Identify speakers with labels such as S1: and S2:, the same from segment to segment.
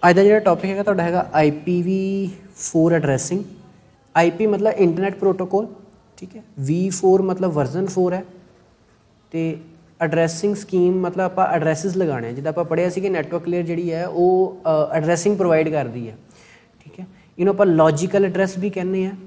S1: ਅੱਜ ਦਾ ਜਿਹੜਾ ਟੌਪਿਕ ਹੈਗਾ ਤੁਹਾਡਾ ਹੈਗਾ IPv4 ਐਡਰੈਸਿੰਗ। IP मतलब इंटरनेट प्रोटोकॉल, ठीक है। V4 मतलब वर्जन 4 है। तो एड्रैसिंग स्कीम मतलब आप एड्रैसिस लगाने जिदा आप पढ़िया कि नैटवर्क लेयर जी है वो एड्रैसिंग प्रोवाइड करती है, ठीक है। इन्हों आप लॉजिकल एड्रैस भी कहने हैं।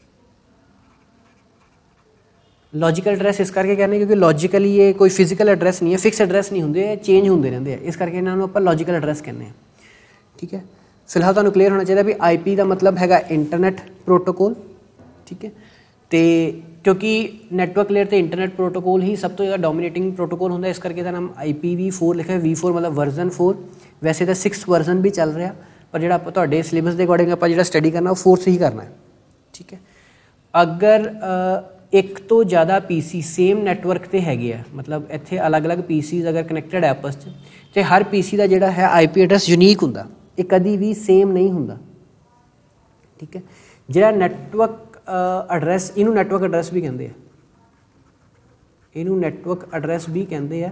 S1: लॉजिकल एड्रैस इस करके कहने क्योंकि लॉजिकली ये कोई फिजिकल एड्रैस नहीं है, फिक्स एड्रैस नहीं होंगे, चेंज होंगे रहते हैं, इस करके इन्होंने आप लॉजिकल एड्रैस कहने हैं, ठीक है। फिलहाल तुहानूं क्लीयर होना चाहिए भी IP का मतलब हैगा इंटरनेट प्रोटोकॉल, ठीक है। तो क्योंकि नैटवर्क लेयर तो इंटरनेट प्रोटोकॉल ही सब तो ज़्यादा डोमीनेटिंग प्रोटोकॉल होंगे, इस करके नाम IPv4 लिखा है। V4 मतलब वर्जन 4, वैसे तो 6th वर्जन भी चल रहा, पर जो आप सिलेबस के अकॉर्डिंग आप जो स्टडी करना वो 4th ही करना है, ठीक है। अगर एक तो ज़्यादा PC सेम नैटवर्क पर है, मतलब इतने अलग अलग PCs अगर कनैक्टेड है आपस तो हर PC का जोड़ा है IP एड्रैस यूनीक होंगे, ये कभी भी सेम नहीं होंगे, ठीक है। जो नैटवर्क एड्रैस इनू नैटवर्क एड्रैस भी कहते हैं, इनू नैटवर्क एड्रैस भी कहते हैं,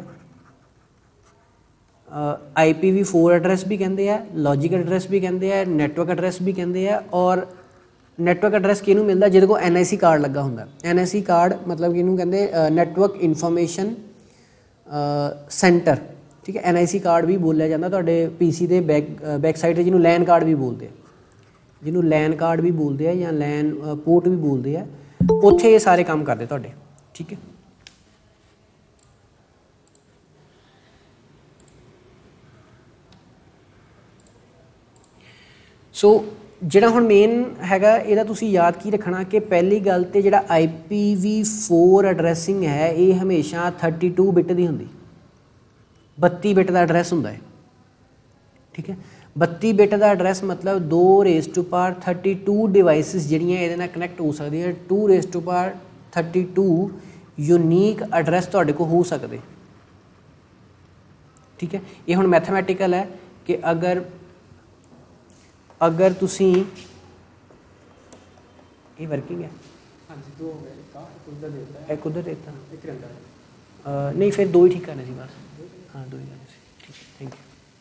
S1: IPv4 एड्रैस भी कहते हैं, लॉजिकल एड्रैस भी कहते हैं, नैटवर्क एड्रैस भी कहते हैं। और नैटवर्क एड्रैस किनू मिलता जिहदे कोल NIC कार्ड लगा होंदा। NIC कार्ड मतलब किनू कहते नैटवर्क इन्फॉर्मेशन सेंटर, ठीक है। NIC कार्ड भी बोलिया जाता तुहाडे PC के बैक साइड जिन्होंने लैन कार्ड भी बोलते हैं, जिन्होंने लैन कार्ड भी बोलते हैं या लैन पोर्ट भी बोलते हैं, उत्थे ये सारे काम करते तुहाडे, ठीक है। सो जिहड़ा हुण मेन हैगा इहदा तुसीं याद की रखना कि पहली गल तो जिहड़ा IPv4 एड्रैसिंग है ये हमेशा 32 बिट की हुंदी, 32 बिट का एड्रैस होंदा है, ठीक है। 32 बिट का एड्रैस मतलब 2⁻32 डिवाइसिस जिहड़ियां इहदे नाल कनैक्ट हो सकदियां, 2⁻32 यूनीक एड्रैस तुहाडे कोल हो सकदे, ठीक है। ये हुण मैथमैटिकल है कि अगर तुसी ये वर्किंग है, एक उधर देता नहीं, फिर दो ही ठीक करने सी बस, हाँ दो ही करने सी, ठीक है, थैंक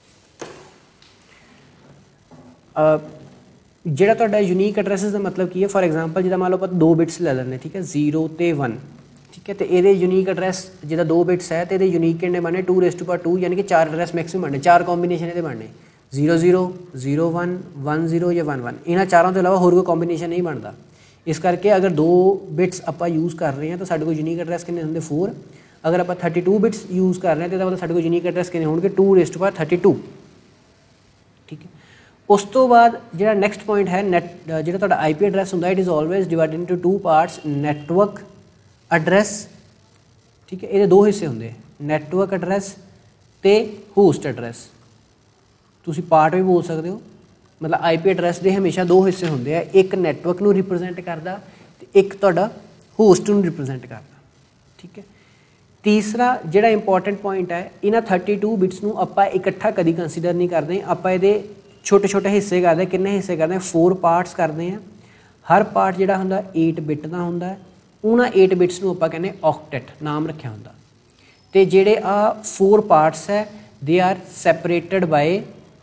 S1: यू। जिहड़ा तुहाडा यूनीक एड्रैसिस का मतलब की है, फॉर एग्जाम्पल जिदा मान लो आप 2 बिट्स ले लें, ठीक है, 0 ते 1, ठीक है। तो ये यूनीक एड्रैस जिदा 2 बिट्स है तो ये यूनीक कितने बनने 2⁻2 यानी कि 4 एड्रैस मैक्सिमम बनने, 4 कॉम्बीनेशन ये बनने 00 01 10 या 11, इन्होंने चारों के अलावा होर कोई कॉम्बीनेशन नहीं बनता। इस करके अगर 2 बिट्स आप यूज़ कर रहे हैं तो साढ़े को यूनीक एड्रैस कितने होंगे 4, अगर आप 32 बिट्स यूज़ कर रहे हैं तो मतलब साढ़े को यूनीक एड्रैस कितने होंगे 2⁻32, ठीक है। उस तो बाद जो नैक्सट पॉइंट है जो IP एड्रैस होंगे it is always divided into 2 parts, network address, ठीक है। ये 2 हिस्से होंगे, नैटवर्क एड्रैस ते होस्ट एड्रैस, तुसी पार्ट भी बोल सकते हो। मतलब IP एड्रैस के हमेशा 2 हिस्से होंगे, एक नैटवर्क को रिप्रजेंट करता तो एक तुहाडा होस्ट को रिप्रजेंट करता, ठीक है। तीसरा जिहड़ा इंपॉर्टेंट पॉइंट है, इन्हां 32 बिट्स को आप इकट्ठा कभी कंसीडर नहीं करते, आप ये छोटे छोटे हिस्से करते हैं। कितने हिस्से करते हैं 4 पार्ट्स करते हैं, हर पार्ट जिहड़ा हुंदा 8 बिट का हुंदा है, उन्हां 8 बिट्स को आप कहने ऑक्टेट नाम रखा हुंदा। ते जिहड़े 4 पार्ट्स है they are separated by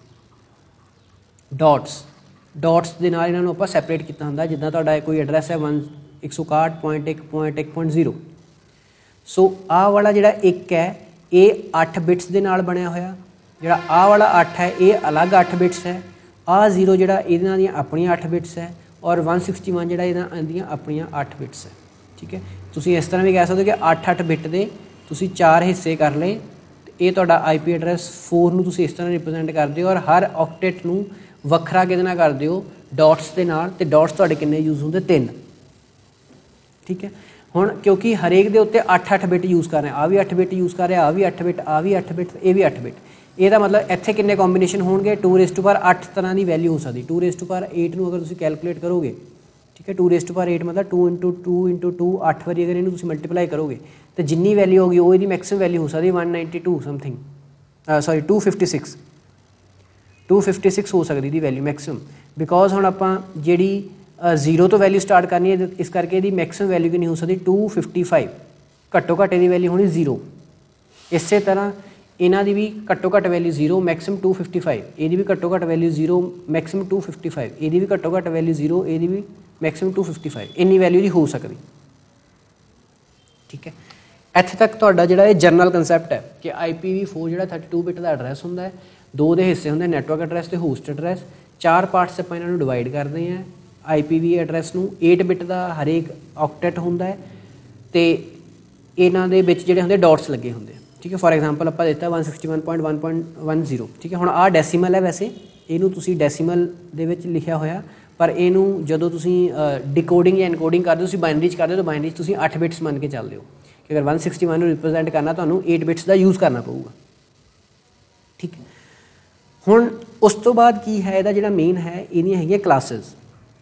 S1: dots के नाल इन्होंने आप सैपरेट किया होंगे, जिदा तुहाडा कोई एड्रैस है 161.1.1.0। सो आ वाला जिहड़ा 1 है ये 8 बिट्स के नाल बनया होया, जिहड़ा आ वाला 8 है ये अलग 8 बिट्स है, आ 0 जिहड़ा इहदियां दियां अपनियां 8 बिट्स है, और 161 जिहड़ा इहदियां अपनियां 8 बिट्स है, ठीक है। तुसीं इस तरह भी कह सकते हो कि 8 बिट के तुसीं 4 हिस्से कर ले, ये तुहाडा IP एड्रैस 4 नूं तुसीं इस तरह रिप्रजेंट करते हो, और हर ऑक्टेट नूं वखरा किहदे नाल करदे हो डॉट्स के नाल, ते डॉट्स तुहाडे किन्ने यूज़ होंगे 3, ठीक है। हुण क्योंकि हरेक दे उत्ते 8 बिट यूज़ कर रहे हैं, आ भी 8 बिट यूज़ कर रहे हैं, आ भी 8 बिट, आ भी 8 बिट, ये भी 8 बिट, ਇਹਦਾ मतलब इत्थे किन्ने कॉम्बीनेशन होंगे 2⁸8 तरह की वैल्यू हो सकती। 2⁸8 नूं अगर तुसीं कैलकुलेट करोगे, ठीक है, 2⁸8 मतलब 2 × 2 8 बारी अगर इन्हूं तुसीं मल्टीप्लाई करोगे तो जिन्नी वैल्यू होगी वो इसकी मैक्सिमम वैल्यू हो सकती 192 समथिंग, सॉरी 256 हो सकती इसकी वैल्यू मैक्सिमम, बिकॉज हुण आपां जिहड़ी 0 तो वैल्यू स्टार्ट करनी है, इस करके इसकी मैक्सिमम वैल्यू कितनी हो सकती 255, घट्टो घट्ट इसकी वैल्यू होनी 0। इस तरह ਇਹਨਾਂ ਦੀ ਵੀ ਘੱਟੋ ਘੱਟ ਵੈਲਿਊ 0 ਮੈਕਸਿਮਮ 255, ਇਹਦੀ ਵੀ ਘੱਟੋ ਘੱਟ ਵੈਲਿਊ 0 ਮੈਕਸਿਮਮ 255, ਇਹਦੀ ਵੀ ਘੱਟੋ ਘੱਟ ਵੈਲਿਊ 0, ਇਹਦੀ ਵੀ ਮੈਕਸਿਮਮ 255, ਇੰਨੀ ਵੈਲਿਊ ਦੀ ਹੋ ਸਕਦੀ। ਠੀਕ ਹੈ, ਇੱਥੇ ਤੱਕ ਤੁਹਾਡਾ ਜਿਹੜਾ ਇਹ ਜਨਰਲ ਕੰਸੈਪਟ ਹੈ ਕਿ IPv4 ਜਿਹੜਾ 32 ਬਿਟ ਦਾ ਐਡਰੈਸ ਹੁੰਦਾ ਹੈ, ਦੋ ਦੇ ਹਿੱਸੇ ਹੁੰਦੇ ਨੈਟਵਰਕ ਐਡਰੈਸ ਅਤੇ ਹੋਸਟ ਐਡਰੈਸ। 4 ਪਾਰਟਸ ਆਪਾਂ ਇਹਨਾਂ ਨੂੰ ਡਿਵਾਈਡ ਕਰਦੇ ਹਾਂ। IPv ਐਡਰੈਸ ਨੂੰ 8 ਬਿਟ ਦਾ ਹਰੇਕ ਆਕਟੈਟ ਹੁੰਦਾ ਹੈ ਅਤੇ ਇਹਨਾਂ ਦੇ ਵਿੱਚ ਜਿਹੜੇ ਹੁੰਦੇ ਡਾਟਸ ਲੱਗੇ ਹੁੰਦੇ। ਠੀਕ ਹੈ, ਫੋਰ ਐਗਜ਼ਾਮਪਲ ਆਪਾਂ ਦਿੱਤਾ 161.1.10। ਠੀਕ ਹੈ, ਹੁਣ ਆਹ ਡੈਸੀਮਲ ਹੈ, ਵੈਸੇ ਇਹਨੂੰ ਤੁਸੀਂ ਡੈਸੀਮਲ ਦੇ ਵਿੱਚ ਲਿਖਿਆ ਹੋਇਆ, ਪਰ ਇਹਨੂੰ ਜਦੋਂ ਤੁਸੀਂ ਡਿਕੋਡਿੰਗ ਜਾਂ ਇਨਕੋਡਿੰਗ ਕਰਦੇ ਹੋ, ਤੁਸੀਂ ਬਾਈਨਰੀ 'ਚ ਕਰਦੇ ਹੋ, ਤਾਂ ਬਾਈਨਰੀ 'ਚ ਤੁਸੀਂ 8 ਬਿਟਸ ਮੰਨ ਕੇ ਚੱਲਦੇ ਹੋ ਕਿ ਅਗਰ 161 ਨੂੰ ਰਿਪਰੈਜ਼ੈਂਟ ਕਰਨਾ ਤੁਹਾਨੂੰ 8 ਬਿਟਸ ਦਾ ਯੂਜ਼ ਕਰਨਾ ਪਊਗਾ। ਠੀਕ ਹੈ, ਹੁਣ ਉਸ ਤੋਂ ਬਾਅਦ ਕੀ ਹੈ, ਇਹਦਾ ਜਿਹੜਾ ਮੇਨ ਹੈ, ਇਹਦੀਆਂ ਹੈਗੀਆਂ ਕਲਾਸਿਸ।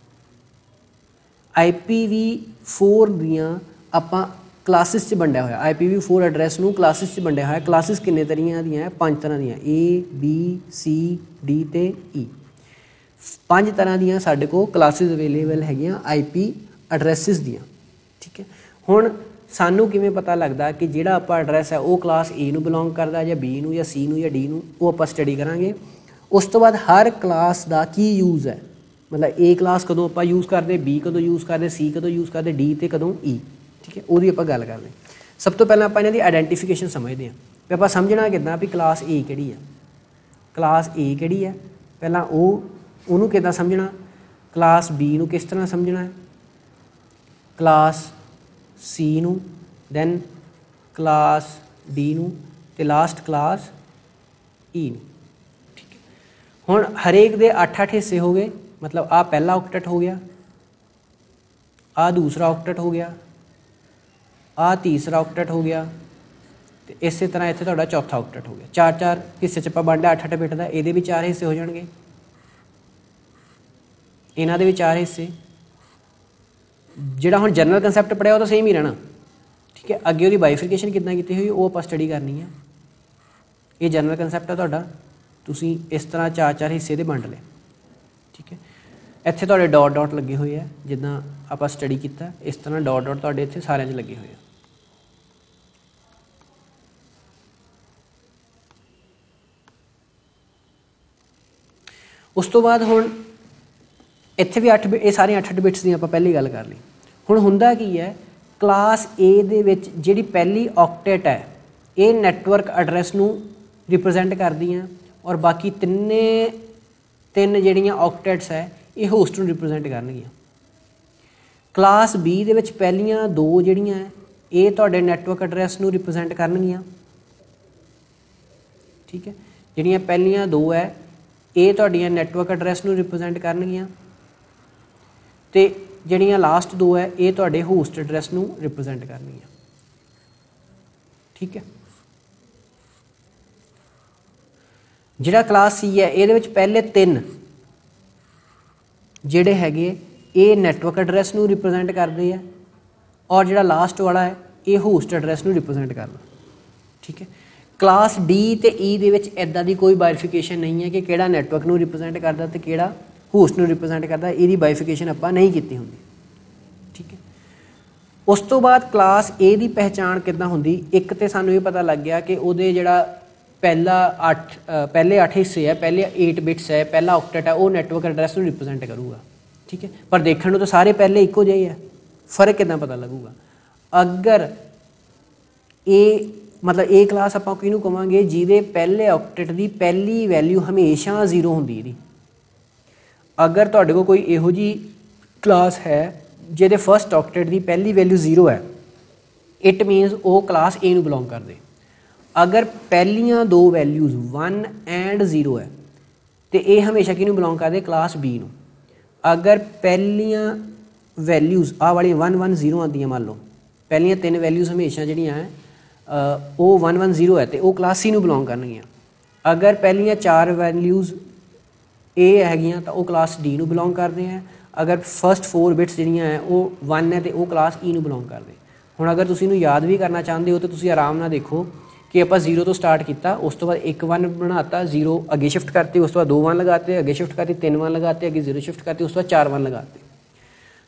S1: IPv4 ਦੀਆਂ ਆਪਾਂ ਕਲਾਸਿਸ 'ਚ ਵੰਡਿਆ ਹੋਇਆ, IPv4 ਐਡਰੈਸ ਨੂੰ ਕਲਾਸਿਸ 'ਚ ਵੰਡਿਆ ਹੋਇਆ। ਕਲਾਸਿਸ ਕਿੰਨੇ ਤਰੀਆਂ ਦੀਆਂ? 5 ਤਰ੍ਹਾਂ ਦੀਆਂ, A B C D ਅਤੇ E। 5 ਤਰ੍ਹਾਂ ਦੀਆਂ ਸਾਡੇ ਕੋਲ ਕਲਾਸਿਸ ਅਵੇਲੇਬਲ ਹੈਗੀਆਂ IP ਐਡਰੈਸਿਸ ਦੀਆਂ। ਠੀਕ ਹੈ, ਹੁਣ ਸਾਨੂੰ ਕਿਵੇਂ ਪਤਾ ਲੱਗਦਾ ਕਿ ਜਿਹੜਾ ਆਪਾਂ ਐਡਰੈਸ ਹੈ ਉਹ ਕਲਾਸ A ਨੂੰ ਬਿਲੋਂਗ ਕਰਦਾ ਜਾਂ B ਨੂੰ ਜਾਂ C ਨੂੰ ਜਾਂ D ਨੂੰ, ਉਹ ਆਪਾਂ ਸਟੱਡੀ ਕਰਾਂਗੇ। ਉਸ ਤੋਂ ਬਾਅਦ ਹਰ ਕਲਾਸ ਦਾ ਕੀ ਯੂਜ਼ ਹੈ, ਮਤਲਬ A ਕਲਾਸ ਕਦੋਂ ਆਪਾਂ ਯੂਜ਼ ਕਰਦੇ, B ਕਦੋਂ ਯੂਜ਼ ਕਰਦੇ, C ਕਦੋਂ ਯੂਜ਼ ਕਰਦੇ, D ਅਤੇ ਕਦੋਂ E। ਠੀਕ ਹੈ, ਉਹਦੀ ਆਪਾਂ ਗੱਲ ਕਰਦੇ। ਸਭ ਤੋਂ ਪਹਿਲਾਂ ਆਪਾਂ ਇਹਨਾਂ ਦੀ ਆਈਡੈਂਟੀਫਿਕੇਸ਼ਨ ਸਮਝਦੇ ਹਾਂ ਵੀ ਆਪਾਂ ਸਮਝਣਾ ਕਿੱਦਾਂ ਵੀ ਕਲਾਸ A ਕਿਹੜੀ ਹੈ, ਕਲਾਸ A ਕਿਹੜੀ ਹੈ। ਪਹਿਲਾਂ ਉਹਨੂੰ ਕਿੱਦਾਂ ਸਮਝਣਾ, ਕਲਾਸ B ਨੂੰ ਕਿਸ ਤਰ੍ਹਾਂ ਸਮਝਣਾ ਹੈ, ਕਲਾਸ C ਨੂੰ, ਦੈਨ ਕਲਾਸ D ਨੂੰ ਅਤੇ ਲਾਸਟ ਕਲਾਸ E ਨੂੰ। ਠੀਕ ਹੈ, ਹੁਣ ਹਰੇਕ ਦੇ 8-8 ਹਿੱਸੇ ਹੋ ਗਏ, ਮਤਲਬ ਆਹ ਪਹਿਲਾ ਆਕਟੈਟ ਹੋ ਗਿਆ, ਆਹ ਦੂਸਰਾ ਆਕਟੈਟ ਹੋ ਗਿਆ, ਆਹ ਤੀਸਰਾ ਆਕਟੈਟ ਹੋ ਗਿਆ ਅਤੇ ਇਸੇ ਤਰ੍ਹਾਂ ਇੱਥੇ ਤੁਹਾਡਾ ਚੌਥਾ ਆਕਟੈਟ ਹੋ ਗਿਆ। 4-4 ਹਿੱਸੇ 'ਚ ਆਪਾਂ ਵੰਡਿਆ 8-8 ਬਿਟ ਦਾ, ਇਹਦੇ ਵੀ 4 ਹਿੱਸੇ ਹੋ ਜਾਣਗੇ, ਇਹਨਾਂ ਦੇ ਵੀ 4 ਹਿੱਸੇ। ਜਿਹੜਾ ਹੁਣ ਜਨਰਲ ਕੰਸੈਪਟ ਪੜ੍ਹਿਆ ਉਹ ਤਾਂ ਸੇਮ ਹੀ ਰਹਿਣਾ। ਠੀਕ ਹੈ, ਅੱਗੇ ਉਹਦੀ ਬਾਈਫਿਕੇਸ਼ਨ ਕਿੱਦਾਂ ਕੀਤੀ ਹੋਈ ਉਹ ਆਪਾਂ ਸਟੱਡੀ ਕਰਨੀ ਹੈ। ਇਹ ਜਨਰਲ ਕੰਸੈਪਟ ਹੈ ਤੁਹਾਡਾ, ਤੁਸੀਂ ਇਸ ਤਰ੍ਹਾਂ 4-4 ਹਿੱਸੇ ਦੇ ਵੰਡ ਲਏ। ਠੀਕ ਹੈ, ਇੱਥੇ ਤੁਹਾਡੇ ਡਾਟ ਡਾਟ ਲੱਗੇ ਹੋਏ ਆ, ਜਿੱਦਾਂ ਆਪਾਂ ਸਟੱਡੀ ਕੀਤਾ ਇਸ ਤਰ੍ਹਾਂ ਡਾਟ ਡਾਟ ਤੁਹਾਡੇ ਇੱਥੇ ਸਾਰਿਆਂ 'ਚ ਲੱਗੇ ਹੋਏ ਆ। ਉਸ ਤੋਂ ਬਾਅਦ ਹੁਣ ਇੱਥੇ ਵੀ 8 ਬਿਟ, ਇਹ ਸਾਰੀਆਂ 8 ਬਿਟਸ ਦੀ ਆਪਾਂ ਪਹਿਲੀ ਗੱਲ ਕਰ ਲਈ। ਹੁਣ ਹੁੰਦਾ ਕੀ ਹੈ, ਕਲਾਸ A ਦੇ ਵਿੱਚ ਜਿਹੜੀ ਪਹਿਲੀ ਆਕਟੈਟ ਹੈ ਇਹ ਨੈਟਵਰਕ ਐਡਰੈਸ ਨੂੰ ਰਿਪਰੈਜ਼ੈਂਟ ਕਰਦੀਆਂ ਔਰ ਬਾਕੀ ਤਿੰਨ ਜਿਹੜੀਆਂ ਆਕਟੈਟਸ ਹੈ ਇਹ ਹੋਸਟ ਨੂੰ ਰਿਪਰੈਜ਼ੈਂਟ ਕਰਨਗੀਆਂ। ਕਲਾਸ B ਦੇ ਵਿੱਚ ਪਹਿਲੀਆਂ 2 ਜਿਹੜੀਆਂ ਹੈ ਇਹ ਤੁਹਾਡੇ ਨੈਟਵਰਕ ਐਡਰੈਸ ਨੂੰ ਰਿਪਰੈਜ਼ੈਂਟ ਕਰਨਗੀਆਂ। ਠੀਕ ਹੈ, ਜਿਹੜੀਆਂ ਪਹਿਲੀਆਂ 2 ਹੈ ਇਹ ਤੁਹਾਡੀਆਂ ਨੈਟਵਰਕ ਐਡਰੈਸ ਨੂੰ ਰਿਪਰੈਜ਼ੈਂਟ ਕਰਨਗੀਆਂ ਅਤੇ ਜਿਹੜੀਆਂ ਲਾਸਟ 2 ਹੈ ਇਹ ਤੁਹਾਡੇ ਹੋਸਟ ਐਡਰੈਸ ਨੂੰ ਰਿਪਰੈਜ਼ੈਂਟ ਕਰਨਗੀਆਂ। ਠੀਕ ਹੈ, ਜਿਹੜਾ ਕਲਾਸ C ਹੈ ਇਹਦੇ ਵਿੱਚ ਪਹਿਲੇ 3 ਜਿਹੜੇ ਹੈਗੇ ਇਹ ਨੈਟਵਰਕ ਐਡਰੈਸ ਨੂੰ ਰਿਪਰੈਜ਼ੈਂਟ ਕਰਦੇ ਆ ਔਰ ਜਿਹੜਾ ਲਾਸਟ ਵਾਲਾ ਹੈ ਇਹ ਹੋਸਟ ਐਡਰੈਸ ਨੂੰ ਰਿਪਰੈਜ਼ੈਂਟ ਕਰਦਾ। ਠੀਕ ਹੈ, ਕਲਾਸ D ਅਤੇ E ਦੇ ਵਿੱਚ ਇੱਦਾਂ ਦੀ ਕੋਈ ਬਾਈਫਿਕੇਸ਼ਨ ਨਹੀਂ ਹੈ ਕਿ ਕਿਹੜਾ ਨੈਟਵਰਕ ਨੂੰ ਰਿਪਰੈਜ਼ੈਂਟ ਕਰਦਾ ਅਤੇ ਕਿਹੜਾ ਹੋਸਟ ਨੂੰ ਰਿਪਰੈਜ਼ੈਂਟ ਕਰਦਾ, ਇਹਦੀ ਬਾਈਫਿਕੇਸ਼ਨ ਆਪਾਂ ਨਹੀਂ ਕੀਤੀ ਹੁੰਦੀ। ਠੀਕ ਹੈ, ਉਸ ਤੋਂ ਬਾਅਦ ਕਲਾਸ A ਦੀ ਪਹਿਚਾਣ ਕਿੱਦਾਂ ਹੁੰਦੀ, ਇੱਕ ਤਾਂ ਸਾਨੂੰ ਇਹ ਪਤਾ ਲੱਗ ਗਿਆ ਕਿ ਉਹਦੇ ਜਿਹੜਾ ਪਹਿਲੇ 8 ਹਿੱਸੇ ਹੈ, ਪਹਿਲੇ 8 ਬਿਟਸ ਹੈ, ਪਹਿਲਾ ਆਕਟੈਟ ਹੈ ਉਹ ਨੈਟਵਰਕ ਐਡਰੈਸ ਨੂੰ ਰਿਪਰੈਜ਼ੈਂਟ ਕਰੂਗਾ। ਠੀਕ ਹੈ, ਪਰ ਦੇਖਣ ਨੂੰ ਤਾਂ ਸਾਰੇ ਪਹਿਲੇ ਇੱਕੋ ਜਿਹੇ ਹੈ, ਫ਼ਰਕ ਕਿੱਦਾਂ ਪਤਾ ਲੱਗੂਗਾ? ਅਗਰ ਇਹ ਕਲਾਸ ਆਪਾਂ ਕਿਹਨੂੰ ਕਹਾਂਗੇ ਜਿਹਦੇ ਪਹਿਲੇ ਆਕਟੈਟ ਦੀ ਪਹਿਲੀ ਵੈਲਿਊ ਹਮੇਸ਼ਾ 0 ਹੁੰਦੀ ਇਹਦੀ। ਅਗਰ ਤੁਹਾਡੇ ਕੋਲ ਕੋਈ ਇਹੋ ਜਿਹੀ ਕਲਾਸ ਹੈ ਜਿਹਦੇ ਫਸਟ ਆਕਟੈਟ ਦੀ ਪਹਿਲੀ ਵੈਲਿਊ 0 ਹੈ, ਇਟ ਮੀਨਸ ਉਹ ਕਲਾਸ A ਨੂੰ ਬਿਲੋਂਗ ਕਰਦੇ। ਅਗਰ ਪਹਿਲੀਆਂ 2 ਵੈਲਿਊਜ਼ 1 ਐਂਡ 0 ਹੈ ਅਤੇ ਇਹ ਹਮੇਸ਼ਾ ਕਿਹਨੂੰ ਬਿਲੋਂਗ ਕਰਦੇ? ਕਲਾਸ B ਨੂੰ। ਅਗਰ ਪਹਿਲੀਆਂ ਵੈਲਿਊਜ਼ ਆਹ ਵਾਲੀਆਂ 1 1 0 ਆਉਂਦੀਆਂ, ਮੰਨ ਲਓ ਪਹਿਲੀਆਂ 3 ਵੈਲਿਊਜ਼ ਹਮੇਸ਼ਾ ਜਿਹੜੀਆਂ ਹੈ ਉਹ 1 1 0 ਹੈ ਅਤੇ ਉਹ ਕਲਾਸ C ਨੂੰ ਬਿਲੋਂਗ ਕਰਨਗੀਆਂ। ਅਗਰ ਪਹਿਲੀਆਂ 4 ਵੈਲਿਊਜ਼ A ਹੈਗੀਆਂ ਤਾਂ ਉਹ ਕਲਾਸ D ਨੂੰ ਬਿਲੋਂਗ ਕਰਦੇ ਹੈ। ਅਗਰ ਫਸਟ 4 ਬਿਟਸ ਜਿਹੜੀਆਂ ਹੈ ਉਹ 1 ਹੈ ਅਤੇ ਉਹ ਕਲਾਸ E ਨੂੰ ਬਿਲੋਂਗ ਕਰਦੇ। ਹੁਣ ਅਗਰ ਤੁਸੀਂ ਇਹਨੂੰ ਯਾਦ ਵੀ ਕਰਨਾ ਚਾਹੁੰਦੇ ਹੋ ਤਾਂ ਤੁਸੀਂ ਆਰਾਮ ਨਾਲ ਦੇਖੋ ਕਿ ਆਪਾਂ 0 ਤੋਂ ਸਟਾਰਟ ਕੀਤਾ, ਉਸ ਤੋਂ ਬਾਅਦ 1 1 ਬਣਾਤਾ, 0 ਅੱਗੇ ਸ਼ਿਫਟ ਕਰਤੇ, ਉਸ ਤੋਂ ਬਾਅਦ 2 1 ਲਗਾਤੇ, ਅੱਗੇ ਸ਼ਿਫਟ ਕਰਤੀ, 3 1 ਲਗਾਤੇ, ਅੱਗੇ 0 ਸ਼ਿਫਟ ਕਰਤੀ, ਉਸ ਤੋਂ ਬਾਅਦ 4 1 ਲਗਾਤੇ।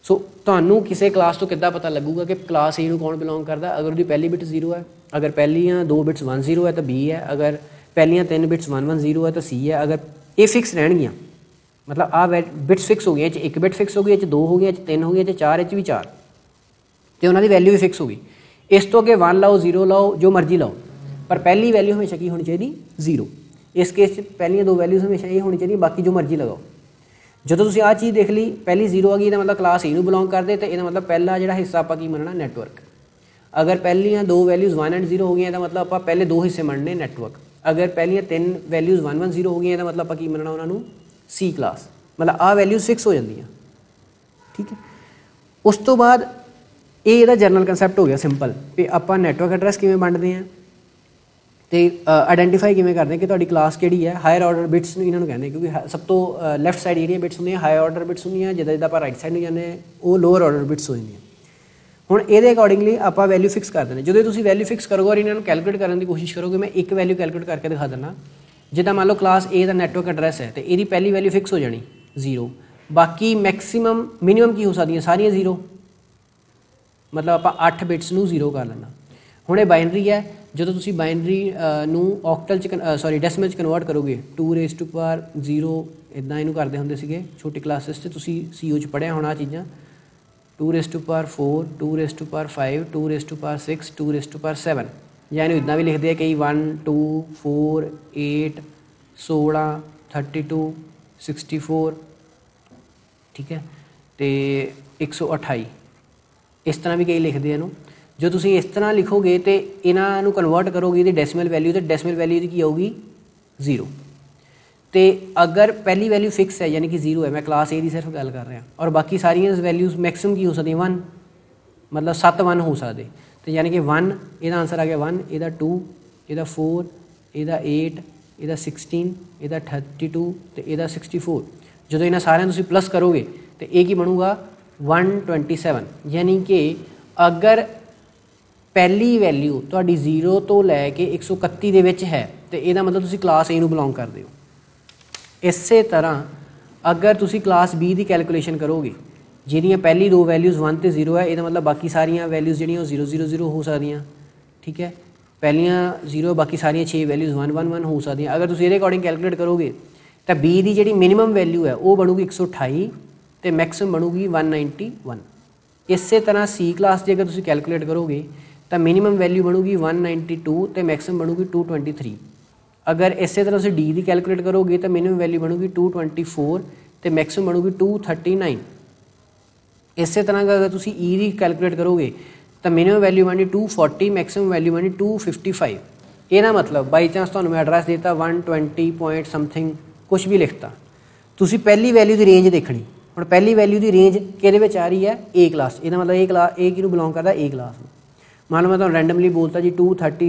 S1: ਸੋ ਤੁਹਾਨੂੰ ਕਿਸੇ ਕਲਾਸ ਤੋਂ ਕਿੱਦਾਂ ਪਤਾ ਲੱਗੂਗਾ ਕਿ ਕਲਾਸ A ਨੂੰ ਕੌਣ ਬਿਲੋਂਗ ਕਰਦਾ? ਅਗਰ ਉਹਦੀ ਪਹਿਲੀ ਬਿਟ 0 ਹੈ, ਅਗਰ ਪਹਿਲੀਆਂ 2 ਬਿਟਸ 1 0 ਹੈ ਤਾਂ B ਹੈ, ਅਗਰ ਪਹਿਲੀਆਂ 3 ਬਿਟਸ 1 1 0 ਹੈ ਤਾਂ C ਹੈ। ਅਗਰ ਇਹ ਫਿਕਸ ਰਹਿਣਗੀਆਂ, ਮਤਲਬ ਆ ਬਿਟਸ ਫਿਕਸ ਹੋ ਗਈਆਂ, ਇਹ 'ਚ 1 ਬਿਟ ਫਿਕਸ ਹੋ ਗਈ, ਇਹ 'ਚ 2 ਹੋ ਗਈਆਂ, ਇਹ 'ਚ 3 ਹੋ ਗਈਆਂ, ਇਹ 'ਚ 4, ਇਹ 'ਚ ਵੀ 4, ਤੇ ਉਹਨਾਂ ਦੀ ਵੈਲਿਊ ਵੀ ਫਿਕਸ ਹੋ ਗਈ। ਇਸ ਤੋਂ ਅੱਗੇ 1 ਲਾਓ, 0 ਲਾਓ, ਜੋ ਮਰਜ਼ੀ ਲਾਓ, ਪਰ ਪਹਿਲੀ ਵੈਲਿਊ ਹਮੇਸ਼ਾ ਕੀ ਹੋਣੀ ਚਾਹੀਦੀ? 0। ਇਸ ਕੇਸ 'ਚ ਪਹਿਲੀਆਂ 2 ਵੈਲਿਊਜ਼ ਹਮੇਸ਼ਾ ਇਹ ਹੋਣੀ ਚਾਹੀਦੀ, ਬਾਕੀ ਜੋ ਮਰਜ਼ੀ ਲਗਾਓ। ਜਦੋਂ ਤੁਸੀਂ ਆਹ ਚੀਜ਼ ਦੇਖ ਲਈ, ਪਹਿਲੀ 0 ਆ ਗਈ, ਇਹਦਾ ਮਤਲਬ ਕਲਾਸ A ਨੂੰ ਬਿਲੋਂਗ ਕਰਦੇ, ਤੇ ਇਹਦਾ ਮਤਲਬ ਪਹਿਲਾ ਜਿਹੜਾ ਹਿੱਸਾ ਆਪਾਂ ਕੀ ਮੰਨਣਾ? ਨੈਟਵਰਕ। ਅਗਰ ਪਹਿਲੀਆਂ 2 ਵੈਲਿਊਜ਼ 1 ਐਂਡ 0 ਹੋ ਗਈਆਂ, ਇਹਦਾ ਮਤਲਬ ਆਪਾਂ ਪਹਿਲੇ 2 ਹਿੱਸੇ ਮੰਨਣੇ ਨੈਟਵਰਕ। ਅਗਰ ਪਹਿਲੀਆਂ 3 ਵੈਲਿਊਜ਼ 1 1 0 ਹੋ ਗਈਆਂ, ਇਹਦਾ ਮਤਲਬ ਆਪਾਂ ਕੀ ਮੰਨਣਾ ਉਹਨਾਂ ਨੂੰ? C class. ਮਤਲਬ ਆਹ ਵੈਲਿਊਜ਼ ਫਿਕਸ ਹੋ ਜਾਂਦੀਆਂ, ਠੀਕ ਹੈ। ਉਸ ਤੋਂ ਬਾਅਦ ਇਹ ਇਹਦਾ ਜਨਰਲ ਕੰਸੈਪਟ ਹੋ ਗਿਆ ਸਿੰਪਲ, ਵੀ ਆਪਾਂ ਨੈਟਵਰਕ ਐਡਰੈਸ ਕਿਵੇਂ ਵੰਡਦੇ ਹਾਂ ਤੇ ਆਇਡੈਂਟੀਫਾਈ ਕਿਵੇਂ ਕਰਦੇ ਕਿ ਤੁਹਾਡੀ ਕਲਾਸ ਕਿਹੜੀ ਹੈ। ਹਾਇਰ ਆਰਡਰ ਬਿਟਸ ਨੂੰ ਇਹਨਾਂ ਨੂੰ ਕਹਿੰਦੇ, ਕਿਉਂਕਿ ਸਭ ਤੋਂ ਲੈਫਟ ਸਾਈਡ ਜਿਹੜੀਆਂ ਬਿਟਸ ਹੁੰਦੀਆਂ ਹਾਇਰ ਆਰਡਰ ਬਿਟਸ ਹੁੰਦੀਆਂ, ਜਿੱਦਾਂ ਜਿੱਦਾਂ ਆਪਾਂ ਰਾਈਟ ਸਾਈਡ ਨੂੰ ਜਾਂਦੇ ਉਹ ਲੋਅਰ ਆਰਡਰ ਬਿਟਸ ਹੋ ਜਾਂਦੀਆਂ। ਹੁਣ ਇਹਦੇ ਅਕੋਰਡਿੰਗਲੀ ਆਪਾਂ ਵੈਲਿਊ ਫਿਕਸ ਕਰ ਦਿੰਦੇ। ਜਦੋਂ ਤੁਸੀਂ ਵੈਲਿਊ ਫਿਕਸ ਕਰੋਗੇ ਔਰ ਇਹਨਾਂ ਨੂੰ ਕੈਲਕੂਲੇਟ ਕਰਨ ਦੀ ਕੋਸ਼ਿਸ਼ ਕਰੋਗੇ, ਮੈਂ ਇੱਕ ਵੈਲਿਊ ਕੈਲਕੂਲੇਟ ਕਰਕੇ ਦਿਖਾ ਦਿੰਦਾ। ਜਿੱਦਾਂ ਮੰਨ ਲਓ ਕਲਾਸ A ਦਾ ਨੈਟਵਰਕ ਐਡਰੈਸ ਹੈ, ਤੇ ਇਹਦੀ ਪਹਿਲੀ ਵੈਲਿਊ ਫਿਕਸ ਹੋ ਜਾਣੀ 0, ਬਾਕੀ ਮੈਕਸਿਮਮ ਮਿਨੀਮਮ ਕੀ ਹੋ ਸਕਦੀਆਂ? ਸਾਰੀਆਂ 0, ਮਤਲਬ ਆਪਾਂ 8 ਬਿਟਸ ਨੂੰ 0 ਕਰ ਲੈਣਾ। ਹੁਣ ਇਹ ਬਾਈਨਰੀ ਹੈ, ਜਦੋਂ ਤੁਸੀਂ ਬਾਈਨਰੀ ਨੂੰ ਔਕਟਲ 'ਚ ਡੈਸੀਮਲ 'ਚ ਕਨਵਰਟ ਕਰੋਗੇ, 2⁻0 ਇੱਦਾਂ ਇਹਨੂੰ ਕਰਦੇ ਹੁੰਦੇ ਸੀਗੇ ਛੋਟੀ ਕਲਾਸਿਸ 'ਚ, ਤੁਸੀਂ CO 'ਚ ਪੜ੍ਹਿਆ ਹੋਣਾ ਚੀਜ਼ਾਂ। 2⁻4 2⁻5 2⁻6 2⁻7, ਜਾਂ ਇਹਨੂੰ ਇੱਦਾਂ ਵੀ ਲਿਖਦੇ ਆ ਕਈ 1 2 4 8 16 32 64, ਠੀਕ ਹੈ, ਤੇ 128 ਇਸ ਤਰ੍ਹਾਂ ਵੀ ਕਈ ਲਿਖਦੇ ਇਹਨੂੰ। ਜੋ ਤੁਸੀਂ ਇਸ ਤਰ੍ਹਾਂ ਲਿਖੋਗੇ ਤੇ ਇਹਨਾਂ ਨੂੰ ਕਨਵਰਟ ਕਰੋਗੇ ਇਹਦੀ ਡੈਸੀਮਲ ਵੈਲਿਊ, ਤੇ ਡੈਸੀਮਲ ਵੈਲਿਊ ਦੀ ਕੀ ਆਊਗੀ? 0। ਤੇ ਅਗਰ ਪਹਿਲੀ ਵੈਲਿਊ ਫਿਕਸ ਹੈ, ਯਾਨੀ ਕਿ 0 ਹੈ, ਮੈਂ ਕਲਾਸ A ਦੀ ਸਿਰਫ ਗੱਲ ਕਰ ਰਿਹਾ, ਔਰ ਬਾਕੀ ਸਾਰੀਆਂ ਵੈਲਿਊਜ਼ ਮੈਕਸਿਮਮ ਕੀ ਹੋ ਸਕਦੀਆਂ? 1, ਮਤਲਬ 7 1 ਹੋ ਸਕਦੇ, ਤੇ ਯਾਨੀ ਕਿ 1 ਇਹਦਾ ਆਨਸਰ ਆ ਗਿਆ 1, ਇਹਦਾ 2, ਇਹਦਾ 4, ਇਹਦਾ 8, ਇਹਦਾ 16, ਇਹਦਾ 32 ਤੇ ਇਹਦਾ 64। ਜਦੋਂ ਇਹਨਾਂ ਸਾਰਿਆਂ ਨੂੰ ਤੁਸੀਂ ਪਲੱਸ ਕਰੋਗੇ ਤੇ ਇਹ ਕੀ ਬਣੂਗਾ? 127। ਯਾਨੀ ਕਿ ਅਗਰ ਪਹਿਲੀ ਵੈਲਿਊ ਤੁਹਾਡੀ 0 ਤੋਂ ਲੈ ਕੇ 131 ਦੇ ਵਿੱਚ ਹੈ, ਤੇ ਇਹਦਾ ਮਤਲਬ ਤੁਸੀਂ ਕਲਾਸ A ਨੂੰ ਬਿਲੋਂਗ ਕਰਦੇ ਹੋ। ਇਸੇ ਤਰ੍ਹਾਂ ਅਗਰ ਤੁਸੀਂ ਕਲਾਸ B ਦੀ ਕੈਲਕੂਲੇਸ਼ਨ ਕਰੋਗੇ, ਜਿਹਦੀਆਂ ਪਹਿਲੀ 2 ਵੈਲਿਊਜ਼ 1 ਤੇ 0 ਹੈ, ਇਹਦਾ ਮਤਲਬ ਬਾਕੀ ਸਾਰੀਆਂ ਵੈਲਿਊਜ਼ ਜਿਹੜੀਆਂ ਉਹ 0 0 0 ਹੋ ਸਕਦੀਆਂ, ਠੀਕ ਹੈ। ਪਹਿਲੀਆਂ 0, ਬਾਕੀ ਸਾਰੀਆਂ 6 ਵੈਲਿਊਜ਼ 1 1 1 ਹੋ ਸਕਦੀਆਂ। ਅਗਰ ਤੁਸੀਂ ਇਹਦੇ ਅਕੋਰਡਿੰਗ ਕੈਲਕੂਲੇਟ ਕਰੋਗੇ ਤਾਂ B ਦੀ ਜਿਹੜੀ ਮਿਨੀਮਮ ਵੈਲਿਊ ਹੈ ਉਹ ਬਣੂਗੀ 128 ਤੇ ਮੈਕਸਿਮਮ ਬਣੂਗੀ 191। ਇਸੇ ਤਰ੍ਹਾਂ C ਕਲਾਸ ਜੇ ਅਗਰ ਤੁਸੀਂ ਕੈਲਕੂਲੇਟ ਕਰੋਗੇ ਤਾਂ ਮਿਨੀਮਮ ਵੈਲਿਊ ਬਣੂਗੀ 192 ਤੇ ਮੈਕਸਿਮਮ ਬਣੂਗੀ 223। ਅਗਰ ਇਸੇ ਤਰ੍ਹਾਂ ਤੁਸੀਂ D ਦੀ ਕੈਲਕੂਲੇਟ ਕਰੋਗੇ ਤਾਂ ਮਿਨੀਮਮ ਵੈਲਿਊ ਬਣੂਗੀ 224 ਤੇ ਮੈਕਸਿਮਮ ਬਣੂਗੀ 239। ਇਸੇ ਤਰ੍ਹਾਂ ਅਗਰ ਤੁਸੀਂ E ਦੀ ਕੈਲਕੂਲੇਟ ਕਰੋਗੇ ਤਾਂ ਮਿਨੀਮਮ ਵੈਲਿਊ ਬਣੀ 240, ਮੈਕਸਿਮਮ ਵੈਲਿਊ ਬਣੀ 255। ਇਹਦਾ ਮਤਲਬ ਬਾਈ ਚਾਂਸ ਤੁਹਾਨੂੰ ਮੈਂ ਐਡਰੈਸ ਦੇਤਾ 120 ਪੁਆਇੰਟ ਸਮਥਿੰਗ ਕੁਛ ਵੀ ਲਿਖਤਾ, ਤੁਸੀਂ ਪਹਿਲੀ ਵੈਲਿਊ ਦੀ ਰੇਂਜ ਦੇਖਣੀ। ਹੁਣ ਪਹਿਲੀ ਵੈਲਿਊ ਦੀ ਰੇਂਜ ਕਿਹਦੇ ਵਿੱਚ ਆ ਰਹੀ ਹੈ? A class. ਇਹਦਾ ਮਤਲਬ A ਕਿਹਨੂੰ ਬਿਲੋਂਗ ਕਰਦਾ? A ਕਲਾਸ ਨੂੰ। ਮੰਨ ਲਓ ਮੈਂ ਤੁਹਾਨੂੰ ਰੈਂਡਮਲੀ ਬੋਲਤਾ ਜੀ 230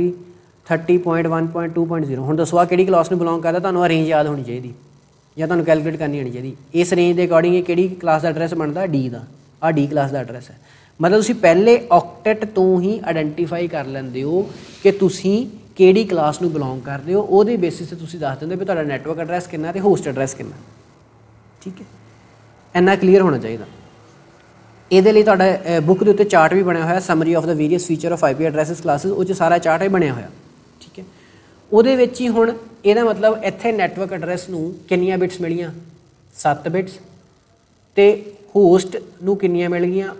S1: 30.1.2.0। ਹੁਣ ਦੱਸੋ ਆ ਕਿਹੜੀ ਕਲਾਸ ਨੂੰ ਬਿਲੋਂਗ ਕਰਦਾ? ਤੁਹਾਨੂੰ ਆ ਰੇਂਜ ਯਾਦ ਹੋਣੀ ਚਾਹੀਦੀ ਜਾਂ ਤੁਹਾਨੂੰ ਕੈਲਕੂਲੇਟ ਕਰਨੀ ਆਉਣੀ ਚਾਹੀਦੀ। ਇਸ ਰੇਂਜ ਦੇ ਅਕੋਰਡਿੰਗ ਇਹ ਕਿਹੜੀ ਕਲਾਸ ਦਾ ਐਡਰੈਸ ਬਣਦਾ? D ਦਾ। ਆ D ਕਲਾਸ ਦਾ ਐਡਰੈਸ ਹੈ। ਮਤਲਬ ਤੁਸੀਂ ਪਹਿਲੇ ਔਕਟੈਟ ਤੋਂ ਹੀ ਆਇਡੈਂਟੀਫਾਈ ਕਰ ਲੈਂਦੇ ਹੋ ਕਿ ਤੁਸੀਂ ਕਿਹੜੀ ਕਲਾਸ ਨੂੰ ਬਿਲੋਂਗ ਕਰਦੇ ਹੋ। ਉਹਦੇ ਬੇਸਿਸ 'ਤੇ ਤੁਸੀਂ ਦੱਸ ਦਿੰਦੇ ਵੀ ਤੁਹਾਡਾ ਨੈਟਵਰਕ ਐਡਰੈਸ ਕਿੰਨਾ ਅਤੇ ਹੋਸਟ ਐਡਰੈਸ ਕਿੰਨਾ, ਠੀਕ ਹੈ। ਇੰਨਾ ਕਲੀਅਰ ਹੋਣਾ ਚਾਹੀਦਾ। ਇਹਦੇ ਲਈ ਤੁਹਾਡਾ ਬੁੱਕ ਦੇ ਉੱਤੇ ਚਾਰਟ ਵੀ ਬਣਿਆ ਹੋਇਆ, summary of the various feature of IP addresses classes, ਉਹ 'ਚ ਸਾਰਾ ਚਾਰਟ ਹੀ ਬਣਿਆ ਹੋਇਆ, ਠੀਕ ਹੈ। ਉਹਦੇ ਵਿੱਚ ਹੀ ਹੁਣ ਇਹਦਾ ਮਤਲਬ ਇੱਥੇ ਨੈਟਵਰਕ ਐਡਰੈਸ ਨੂੰ ਕਿੰਨੀਆਂ ਬਿਟਸ ਮਿਲੀਆਂ? 7 ਬਿਟਸ। ਅਤੇ ਹੋਸਟ ਨੂੰ ਕਿੰਨੀਆਂ ਮਿਲ ਗਈਆਂ?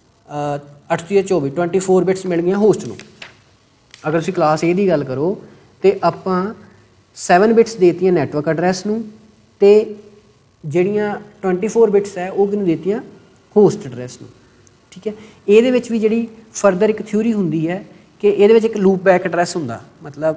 S1: 24 ਬਿਟਸ ਮਿਲ ਗਈਆਂ ਹੋਸਟ ਨੂੰ। ਅਗਰ ਤੁਸੀਂ ਕਲਾਸ A ਦੀ ਗੱਲ ਕਰੋ ਤਾਂ ਆਪਾਂ 7 ਬਿਟਸ ਦੇਤੀਆਂ ਨੈਟਵਰਕ ਐਡਰੈਸ ਨੂੰ, ਅਤੇ ਜਿਹੜੀਆਂ 24 ਬਿਟਸ ਹੈ ਉਹ ਕਿਹਨੂੰ ਦੇਤੀਆਂ? ਹੋਸਟ ਐਡਰੈਸ ਨੂੰ, ਠੀਕ ਹੈ। ਇਹਦੇ ਵਿੱਚ ਵੀ ਜਿਹੜੀ ਫਰਦਰ ਇੱਕ ਥਿਊਰੀ ਹੁੰਦੀ ਹੈ ਕਿ ਇਹਦੇ ਵਿੱਚ ਇੱਕ ਲੂਪ ਬੈਕ ਐਡਰੈਸ ਹੁੰਦਾ, ਮਤਲਬ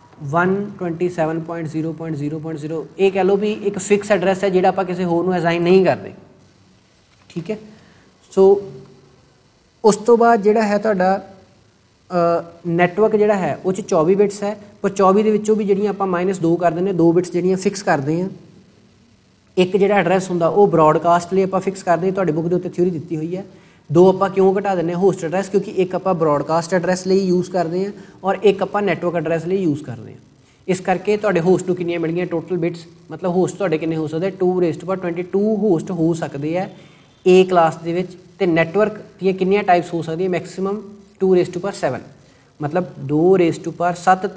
S1: 127.0.0.0 ਇਹ ਕਹਿ ਲਓ ਵੀ ਇੱਕ ਫਿਕਸ ਐਡਰੈਸ ਹੈ ਜਿਹੜਾ ਆਪਾਂ ਕਿਸੇ ਹੋਰ ਨੂੰ ਅਸਾਈਨ ਨਹੀਂ ਕਰਦੇ, ਠੀਕ ਹੈ। ਸੋ ਉਸ ਤੋਂ ਬਾਅਦ ਜਿਹੜਾ ਹੈ ਤੁਹਾਡਾ ਨੈਟਵਰਕ ਜਿਹੜਾ ਹੈ ਉਹ 'ਚ 24 ਬਿਟਸ ਹੈ, ਪਰ 24 ਦੇ ਵਿੱਚੋਂ ਵੀ ਜਿਹੜੀਆਂ ਆਪਾਂ -2 ਕਰ ਦਿੰਦੇ, 2 ਬਿਟਸ ਜਿਹੜੀਆਂ ਫਿਕਸ ਕਰਦੇ ਹਾਂ। ਇੱਕ ਜਿਹੜਾ ਐਡਰੈਸ ਹੁੰਦਾ ਉਹ ਬਰੋਡਕਾਸਟ ਲਈ ਆਪਾਂ ਫਿਕਸ ਕਰਦੇ ਹਾਂ, ਤੁਹਾਡੇ ਬੁੱਕ ਦੇ ਉੱਤੇ ਥਿਊਰੀ ਦਿੱਤੀ ਹੋਈ ਹੈ। 2 ਆਪਾਂ ਕਿਉਂ ਘਟਾ ਦਿੰਦੇ ਹਾਂ? ਹੋਸਟ ਐਡਰੈਸ, ਕਿਉਂਕਿ ਇੱਕ ਆਪਾਂ ਬਰੋਡਕਾਸਟ ਐਡਰੈਸ ਲਈ ਯੂਜ਼ ਕਰਦੇ ਹਾਂ ਔਰ ਇੱਕ ਆਪਾਂ ਨੈਟਵਰਕ ਐਡਰੈਸ ਲਈ ਯੂਜ਼ ਕਰਦੇ ਹਾਂ। ਇਸ ਕਰਕੇ ਤੁਹਾਡੇ ਹੋਸਟ ਨੂੰ ਕਿੰਨੀਆਂ ਮਿਲ ਗਈਆਂ ਟੋਟਲ ਬਿਟਸ? ਮਤਲਬ ਹੋਸਟ ਤੁਹਾਡੇ ਕਿੰਨੇ ਹੋ ਸਕਦੇ? 2⁻22 ਹੋਸਟ ਹੋ ਸਕਦੇ ਹੈ ए क्लास दे विच ते नैटवर्क दी कितनी टाइप्स हो सकती है मैक्सिमम 2⁻7 मतलब 2⁻7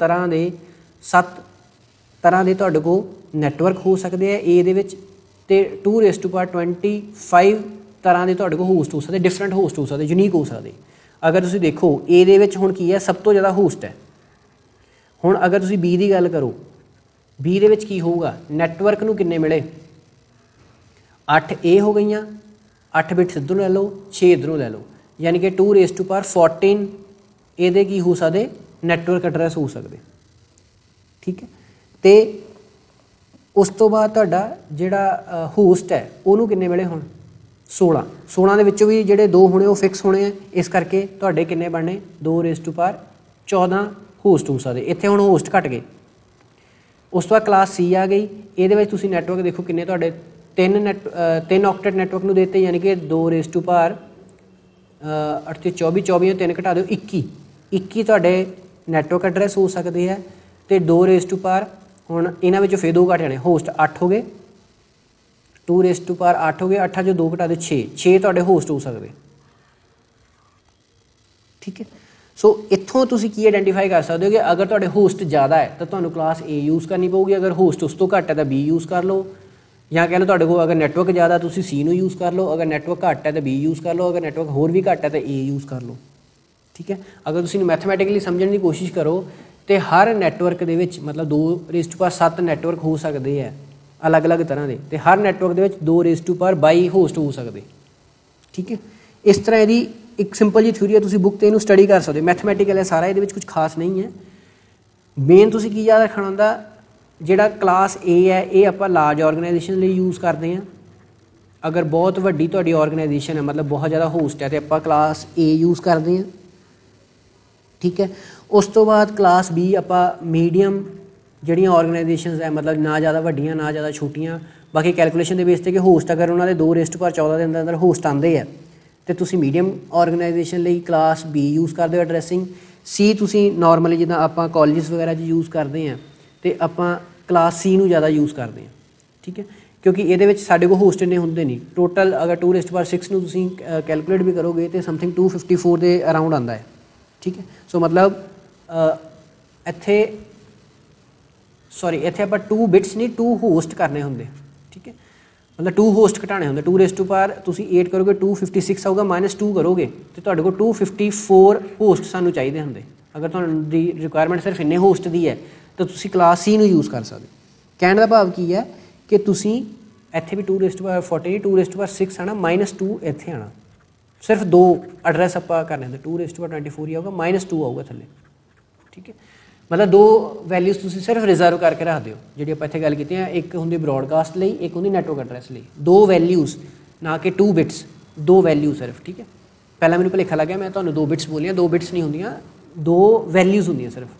S1: तरह के तुहाडे कोल नैटवर्क हो सकते हैं ए दे विच ते 2⁻25 तरह के तुहाडे कोल होस्ट हो सकते डिफरेंट होस्ट हो सकते यूनीक हो सकते। अगर तुसीं देखो ए दे विच हुण की है सब तो ज़्यादा होस्ट है। हुण अगर तुसीं बी की गल करो बी दे विच की होऊगा नैटवर्क नूं किन्ने मिले 8 ए हो गई 8 बिट्स इधरों लै लो 6 इधरों लै लो यानी कि 2⁻14 ये की हो सकते नैटवर्क एड्रैस हो सकते। ठीक है तो उस तो बाद तुहाडा जिहड़ा होस्ट है उन्होंने किन्ने मिले हुण 16 दे विच्चों भी जिहड़े 2 होने वो फिक्स होने हैं इस करके तुहाडे किन्ने बनने 2⁻14 होस्ट हो सकते। इत्थे हुण होस्ट घट गए। उस तो बाद क्लास सी आ गई ये नैटवर्क देखो किन्ने तुहाडे 3 ऑक्टेट नैटवर्क नूं देते यानी कि 2⁻8 ते 24 3 घटा दो 21 तुहाडे नैटवर्क एड्रैस हो सकते हैं तो 2⁻, हुण इन्हां विचों फिर 2 घट जाने होस्ट 8 हो गए 2⁻8 हो गए 8 चों 2 घटा दो 6 तुहाडे होस्ट हो सकते। ठीक है सो इत्थों तुसीं की आइडेंटिफाई कर सकते हो कि अगर तुहाडे होस्ट ज़्यादा है तो तुहानूं क्लास ए यूज़ करनी पऊगी अगर होस्ट उस तो घट है तो बी यूज़ कर लो या कह लो तुहाडे कोल अगर नैटवर्क ज़्यादा तुसीं सी नूं यूज़ कर लो अगर नैटवर्क घट है तो बी यूज़ कर लो अगर नैटवर्क होर भी घट है तो ए यूज़ कर लो। ठीक है अगर तुसीं मैथमैटिकली समझने की कोशिश करो तो हर नैटवर्क दे विच मतलब 2⁻7 नैटवर्क हो सकते हैं अलग अलग तरह के तो हर नैटवर्क दे विच 2⁻22 होस्ट हो सकते। ठीक है इस तरह यदि एक सिंपल जी थ्योरी है तुसीं बुक ते इहनूं स्टडी कर सकते मैथमैटिकल है सारा ये कुछ खास नहीं है। मेन तुसीं की याद रखना हुंदा जिहड़ा क्लास ए है ये आपां लार्ज ऑर्गेनाइजेशन लई यूज़ करते हैं। अगर बहुत वड्डी तुहाडी ऑर्गेनाइजेशन है मतलब बहुत ज़्यादा होस्ट है तो आपां क्लास ए यूज़ करते हैं। ठीक है उस तो बाद क्लास बी आपां मीडियम जिहड़ियां ऑर्गेनाइजेशन है मतलब ना ज़्यादा वड्डियां ना ज़्यादा छोटियां बाकी कैलकुलेशन के बेस ते कि होस्ट अगर उन्होंने 2⁻14 के अंदर होस्ट आते हैं तो तुसीं मीडियम ऑर्गेनाइजेशन लई क्लास बी यूज़ करते हो एड्रैसिंग सी तुसीं नॉर्मली जिद्दां आपां कॉलेज वगैरह यूज़ करते हैं तो आपां क्लास सी नूं ज़्यादा यूज़ करते हैं। ठीक है क्योंकि ये साडे कोल होस्ट इन्ने हुंदे नहीं टोटल अगर 2⁻6 नूं तुसीं कैलकुलेट भी करोगे तो समथिंग 254 के अराउंड आता है। ठीक है सो मतलब इत्थे सॉरी इत्थे आपां 2 बिट्स नहीं 2 होस्ट करने होंदे। ठीक है मतलब 2 होस्ट घटाने होंदे 2⁻, तुसीं 8 करोगे 256 आऊगा -2 करोगे तो तुहाडे कोल 254 होस्ट सानूं चाहिए होंदे। अगर तुहाडी रिक्वायरमेंट सिर्फ इन्ने होस्ट की है तो तुसीं क्लास सी नूं यूज़ कर सकते। कहने का भाव की है कि तुसीं इत्थे भी 2⁻14 2⁻6 आना -2 इत्थे आना सिर्फ 2 एड्रैस आपां करने होंदे 2⁻24 ही आऊगा -2 आऊगा थल्ले। ठीक है मतलब 2 वैल्यूज़ तुसीं सिर्फ रिजर्व करके रख दिओ जिहड़ी आपां इत्थे गल कीती है एक हुंदी ब्रॉडकास्ट लई एक हुंदी नैटवर्क एड्रैस लई 2 वैल्यूज़ ना कि 2 बिट्स 2 वैल्यू सिर्फ। ठीक है पहला मैनूं भुलेखा लग गया मैं तुहानूं 2 बिट्स बोलियां 2 बिट्स नहीं हुंदियां 2 वैल्यूज़ हुंदियां सिर्फ।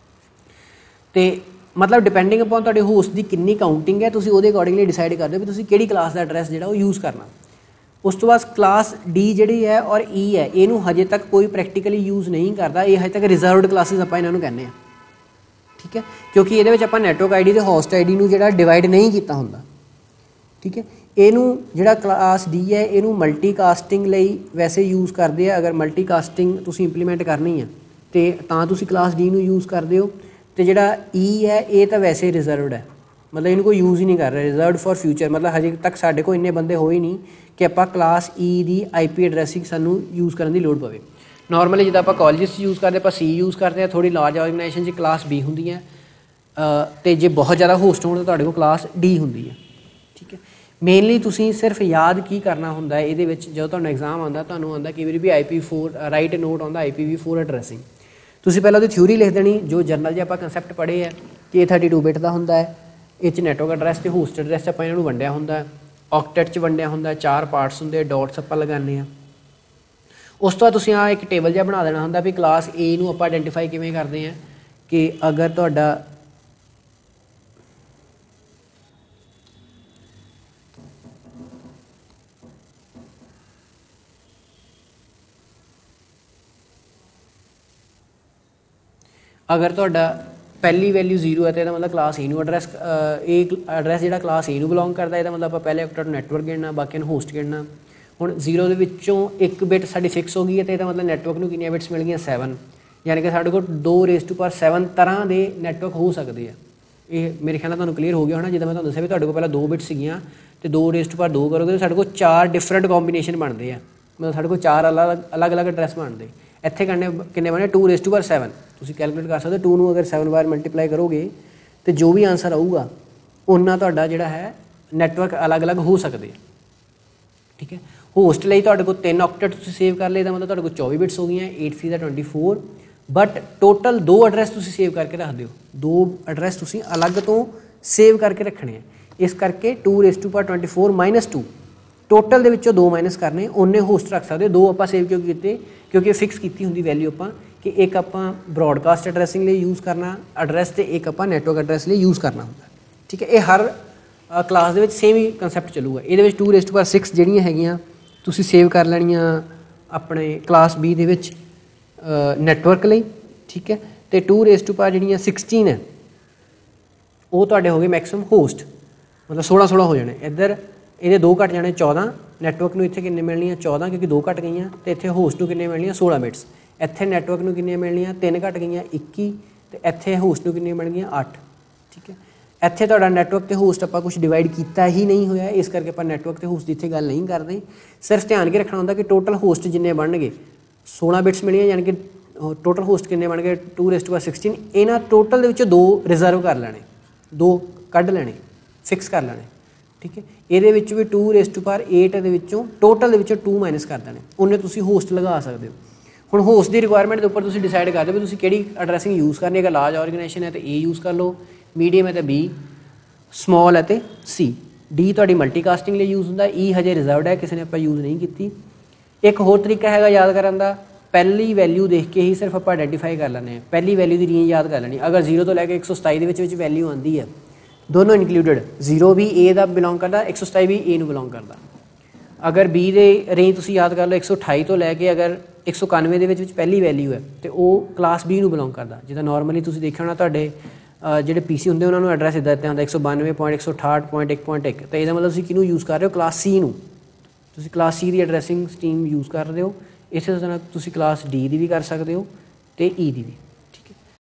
S1: तो मतलब डिपेंडिंग अपॉन तुहाडे होस्ट की कितनी काउंटिंग है तुसीं उहदे अकॉर्डिंगली डिसाइड करदे हो भी तुसीं किहड़ी क्लास का एड्रैस जिहड़ा यूज़ करना। उस तो बाद क्लास डी जिहड़ी है और ई है इहनूं हजे तक कोई प्रैक्टिकली यूज़ नहीं करता ये हजे तक रिजर्वड क्लासिस आपां इन्हां नूं कहने हैं। ठीक है क्योंकि ये आपां नैटवर्क आई डी ते होस्ट आई डी नूं जिहड़ा डिवाइड नहीं किया हुंदा। ठीक है इहनूं जिहड़ा क्लास डी है इहनूं मल्टीकास्टिंग लई वैसे यूज़ करते हैं अगर मल्टीकास्टिंग तुसीं इंप्लीमेंट करनी है तो तां तुसीं क्लास डी नूं यूज़ करदे हो तो जिहड़ा ई है ये तो वैसे रिजर्वड है मतलब इन्हूं कोई यूज़ ही नहीं कर रहा रिजर्वड फॉर फ्यूचर मतलब हजे तक साडे कोल इन्ने बंदे होए नहीं कि आपां क्लास ई दी IP एड्रैसिंग सानूं यूज़ करने की लोड़ पवे। नॉर्मली जिद्दां आपां कॉलेज यूज़ करते आपां सी यूज़ करते हैं थोड़ी लार्ज ऑर्गेनाइजेशन च क्लास बी हुंदी है तो जे बहुत ज़्यादा होस्ट होण तो तुहाडे कोल क्लास डी हुंदी है। ठीक है मेनली तुसीं सिर्फ याद की करना हुंदा है इहदे विच जदों तुहानूं एग्जाम आउंदा तुहानूं आउंदा कई वारी भी IP4 राइट नोट आउंदा IPv4 एड्रैसिंग तुसीं पहलां ਉਹਦੀ थ्योरी लिख देनी जो जरनल जे आपां कंसैप्ट पढ़े है कि 32 बिट का हुंदा है इस नैटवर्क एड्रैस तो होस्ट एड्रैस आपां इन्हां नूं वंडिया हुंदा है ऑक्टेट च वंडिया हुंदा है 4 पार्ट्स हुंदे डॉट्स आपां लगाने हैं। उस तो बाद तुसीं आ एक टेबल जिहा बना देना हुंदा भी क्लास ए नूं आपां आइडेंटिफाई किवें करदे हैं कि अगर तुहाडा अगर तुहाडा पहली वैल्यू 0 है तो यह मतलब क्लास ए नूं एड्रैस एक एड्रैस जिहड़ा क्लास ए नूं बिलोंग करता है मतलब आप पहले ऑक्टेट नैटवर्क गिणना बाकी होस्ट गिणना ਹੁਣ 0 ਦੇ ਵਿੱਚੋਂ ਇੱਕ ਬਿਟ ਸਾਡੀ ਫਿਕਸ ਹੋ ਗਈ ਹੈ ਤੇ ਇਹਦਾ ਮਤਲਬ ਨੈਟਵਰਕ ਨੂੰ ਕਿੰਨੀਆਂ ਬਿਟਸ ਮਿਲ ਗਈਆਂ 7, ਯਾਨੀ ਕਿ ਸਾਡੇ ਕੋਲ 2⁻7 ਤਰ੍ਹਾਂ ਦੇ ਨੈਟਵਰਕ ਹੋ ਸਕਦੇ ਆ। ਇਹ ਮੇਰੇ ਖਿਆਲ ਨਾਲ ਤੁਹਾਨੂੰ ਕਲੀਅਰ ਹੋ ਗਿਆ ਹੋਣਾ। ਜਿੱਦਾਂ ਮੈਂ ਤੁਹਾਨੂੰ ਦੱਸਿਆ ਵੀ ਤੁਹਾਡੇ ਕੋਲ ਪਹਿਲਾਂ 2 ਬਿਟਸ ਸੀਗੀਆਂ ਤੇ 2⁻2 ਕਰੋਗੇ ਤਾਂ ਸਾਡੇ ਕੋਲ 4 ਡਿਫਰੈਂਟ ਕੰਬੀਨੇਸ਼ਨ ਬਣਦੇ ਆ, ਮਤਲਬ ਸਾਡੇ ਕੋਲ 4 ਅਲੱਗ-ਅਲੱਗ ਐਡਰੈਸ ਬਣਦੇ। ਇੱਥੇ ਕਿੰਨੇ ਬਣੇ 2⁻7। ਤੁਸੀਂ ਕੈਲਕੂਲੇਟ ਕਰ ਸਕਦੇ ਹੋ 2 ਨੂੰ ਅਗਰ 7 ਵਾਰ ਮਲਟੀਪਲਾਈ ਕਰੋਗੇ ਤੇ ਜੋ ਵੀ ਆਨਸਰ ਆਊਗਾ ਉਹਨਾਂ ਤੁਹਾਡਾ ਜਿਹੜਾ ਹੈ ਨੈਟਵਰਕ ਅਲੱਗ-ਅਲੱਗ ਹੋ ਸਕਦੇ ਆ। ਠੀਕ ਹੈ, ਹੋਸਟ ਲਈ ਤੁਹਾਡੇ ਕੋਲ 3 ਆਕਟੇਟ ਤੁਸੀਂ ਸੇਵ ਕਰ ਲਏ, ਇਹਦਾ ਮਤਲਬ ਤੁਹਾਡੇ ਕੋਲ 24 ਬਿਟਸ ਹੋ ਗਈਆਂ, 8 ਦਾ 24। ਬਟ ਟੋਟਲ 2 ਐਡਰੈਸ ਤੁਸੀਂ ਸੇਵ ਕਰਕੇ ਰੱਖ ਦਿਓ, 2 ਐਡਰੈਸ ਤੁਸੀਂ ਅਲੱਗ ਤੋਂ ਸੇਵ ਕਰਕੇ ਰੱਖਣੇ ਆ। ਇਸ ਕਰਕੇ 2⁻24 -2 ਟੋਟਲ ਦੇ ਵਿੱਚੋਂ 2 ਮਾਈਨਸ ਕਰਨੇ, ਉਹਨੇ ਹੋਸਟ ਰੱਖ ਸਕਦੇ। 2 ਆਪਾਂ ਸੇਵ ਕਿਉਂ ਕੀਤੇ? ਕਿਉਂਕਿ ਫਿਕਸ ਕੀਤੀ ਹੁੰਦੀ ਵੈਲਿਊ ਆਪਾਂ ਕਿ ਇੱਕ ਆਪਾਂ ਬ੍ਰੌਡਕਾਸਟ ਐਡਰੈਸਿੰਗ ਲਈ ਯੂਜ਼ ਕਰਨਾ ਐਡਰੈਸ ਤੇ ਇੱਕ ਆਪਾਂ ਨੈਟਵਰਕ ਐਡਰੈਸ ਲਈ ਯੂਜ਼ ਕਰਨਾ ਹੁੰਦਾ। ਠੀਕ ਹੈ, ਇਹ ਹਰ ਕਲਾਸ ਦੇ ਵਿੱਚ ਸੇਮ ਹੀ ਕੰਸੈਪਟ ਚੱਲੂਗਾ। ਇਹਦੇ ਵਿੱਚ 2⁻6 ਜਿਹੜੀਆਂ ਹੈਗੀਆਂ ਤੁਸੀਂ ਸੇਵ ਕਰ ਲੈਣੀਆਂ ਆਪਣੇ ਕਲਾਸ B ਦੇ ਵਿੱਚ ਨੈਟਵਰਕ ਲਈ। ਠੀਕ ਹੈ, ਤੇ 2⁻16 ਜਿਹੜੀਆਂ 16 ਹੈ ਉਹ ਤੁਹਾਡੇ ਹੋ ਗਏ ਮੈਕਸਿਮਮ ਹੋਸਟ, ਮਤਲਬ 16 ਹੋ ਜਾਣੇ। ਇੱਧਰ ਇਹਦੇ 2 ਘੱਟ ਜਾਣੇ 14, ਨੈਟਵਰਕ ਨੂੰ ਇੱਥੇ ਕਿੰਨੇ ਮਿਲਣੀਆਂ 14 ਕਿਉਂਕਿ 2 ਘੱਟ ਗਈਆਂ, ਤੇ ਇੱਥੇ ਹੋਸਟ ਨੂੰ ਕਿੰਨੇ ਮਿਲਣੀਆਂ 16 ਬਿਟਸ। ਇੱਥੇ ਨੈਟਵਰਕ ਨੂੰ ਕਿੰਨੀਆਂ ਮਿਲਣੀਆਂ 3 ਘੱਟ ਗਈਆਂ 21, ਤੇ ਇੱਥੇ ਹੋਸਟ ਨੂੰ ਕਿੰਨੀਆਂ ਮਿਲਣਗੀਆਂ 8। ਠੀਕ ਹੈ, ਇੱਥੇ ਤੁਹਾਡਾ ਨੈਟਵਰਕ ਤੇ ਹੋਸਟ ਆਪਾਂ ਕੁਝ ਡਿਵਾਈਡ ਕੀਤਾ ਹੀ ਨਹੀਂ ਹੋਇਆ, ਇਸ ਕਰਕੇ ਆਪਾਂ ਨੈਟਵਰਕ ਤੇ ਹੋਸਟ ਦੀ ਇੱਥੇ ਗੱਲ ਨਹੀਂ ਕਰਦੇ। ਸਿਰਫ ਧਿਆਨ ਕੇ ਰੱਖਣਾ ਹੁੰਦਾ ਕਿ ਟੋਟਲ ਹੋਸਟ ਜਿੰਨੇ ਬਣਨਗੇ 16 ਬਿਟਸ ਮਿਲੀਆਂ, ਯਾਨੀ ਕਿ ਟੋਟਲ ਹੋਸਟ ਕਿੰਨੇ ਬਣ ਗਏ 2⁻16। ਇਹਨਾਂ ਟੋਟਲ ਦੇ ਵਿੱਚੋਂ 2 ਰਿਜ਼ਰਵ ਕਰ ਲੈਣੇ, 2 ਕੱਢ ਲੈਣੇ, ਫਿਕਸ ਕਰ ਲੈਣੇ। ਠੀਕ ਹੈ, ਇਹਦੇ ਵਿੱਚ ਵੀ 2⁻8 ਦੇ ਵਿੱਚੋਂ ਟੋਟਲ ਦੇ ਵਿੱਚੋਂ 2 ਮਾਈਨਸ ਕਰ ਦੇਣੇ, ਉਹਨੇ ਤੁਸੀਂ ਹੋਸਟ ਲਗਾ ਸਕਦੇ ਹੋ। ਹੁਣ ਹੋਸਟ ਦੀ ਰਿਕੁਆਇਰਮੈਂਟ ਦੇ ਉੱਪਰ ਤੁਸੀਂ ਡਿਸਾਈਡ ਕਰ ਦਿਓ ਵੀ ਤੁਸੀਂ ਕਿਹੜੀ ਐਡਰੈਸਿੰਗ ਯੂਜ਼ ਕਰਨੀ ਹੈ। ਅਗਰ ਲਾਰਜ ਆਰਗੇਨਾਈਜੇਸ਼ਨ ਹੈ ਤਾਂ A ਯੂਜ਼ ਕਰ ਲਓ, ਮੀਡੀਅਮ ਹੈ ਤਾਂ B, ਸਮੋਲ ਹੈ ਤਾਂ C। D ਤੁਹਾਡੀ ਮਲਟੀਕਾਸਟਿੰਗ ਲਈ ਯੂਜ਼ ਹੁੰਦਾ, E ਹਜੇ ਰਿਜ਼ਰਵਡ ਹੈ, ਕਿਸੇ ਨੇ ਆਪਾਂ ਯੂਜ਼ ਨਹੀਂ ਕੀਤੀ। ਇੱਕ ਹੋਰ ਤਰੀਕਾ ਹੈਗਾ ਯਾਦ ਕਰਨ ਦਾ, ਪਹਿਲੀ ਵੈਲਿਊ ਦੇਖ ਕੇ ਹੀ ਸਿਰਫ ਆਪਾਂ ਆਈਡੈਂਟੀਫਾਈ ਕਰ ਲੈਂਦੇ ਹਾਂ, ਪਹਿਲੀ ਵੈਲਿਊ ਦੀ ਰੇਂਜ ਯਾਦ ਕਰ ਲੈਣੀ। ਅਗਰ 0 ਤੋਂ ਲੈ ਕੇ 127 ਦੇ ਵਿੱਚ ਵੈਲਿਊ ਆਉਂਦੀ ਹੈ, ਦੋਨੋਂ ਇਨਕਲੂਡਡ, 0 ਵੀ A ਦਾ ਬਿਲੋਂਗ ਕਰਦਾ, 127 ਵੀ A ਨੂੰ ਬਿਲੋਂਗ ਕਰਦਾ। ਅਗਰ B ਦੇ ਰੇਂਜ ਤੁਸੀਂ ਯਾਦ ਕਰ ਲਓ 128 ਤੋਂ ਲੈ ਕੇ ਅਗਰ 191 ਦੇ ਵਿੱਚ ਪਹਿਲੀ ਵੈਲਿਊ ਹੈ ਤੇ ਉਹ ਕਲਾਸ B ਨੂੰ ਬਿਲੋਂਗ ਕਰਦਾ। ਜਿੱਦਾਂ ਨਾਰਮਲੀ ਤੁਸੀਂ ਦੇਖਿਆ ਹੋਣਾ ਤੁਹਾਡੇ ਜਿਹੜੇ PC ਹੁੰਦੇ ਉਹਨਾਂ ਨੂੰ ਐਡਰੈਸ ਇੱਦਾਂ ਦਿੱਤਾ ਹੁੰਦਾ 192.168.1.1, ਤਾਂ ਇਹਦਾ ਮਤਲਬ ਤੁਸੀਂ ਕਿਹਨੂੰ ਯੂਜ਼ ਕਰ ਰਹੇ ਹੋ ਕਲਾਸ C ਨੂੰ। ਤੁਸੀਂ ਕਲਾਸ C ਦੀ ਐਡਰੈਸਿੰਗ ਸਟੀਮ ਯੂਜ਼ ਕਰ ਰਹੇ ਹੋ। ਇਸੇ ਤਰ੍ਹਾਂ ਤੁਸੀਂ ਕਲਾਸ D ਦੀ ਵੀ ਕਰ ਸਕਦੇ ਹੋ ਤੇ E ਦੀ ਵੀ।